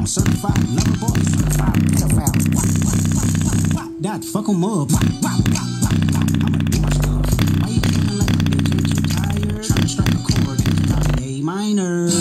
certified lover boy, certified pedophile. That fuck 'em up. I'ma do my stuff. Why you feeling like a bitch? Ain't you tired? Trying to strike a chord. A minor.